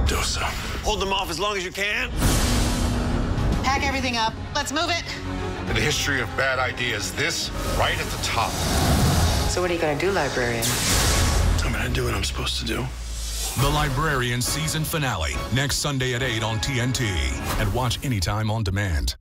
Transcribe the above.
Mendoza. Hold them off as long as you can. Pack everything up. Let's move it. In the history of bad ideas, this right at the top. So what are you going to do, Librarian? I'm going to do what I'm supposed to do. The Librarians season finale, next Sunday at 8 on TNT. And watch anytime on demand.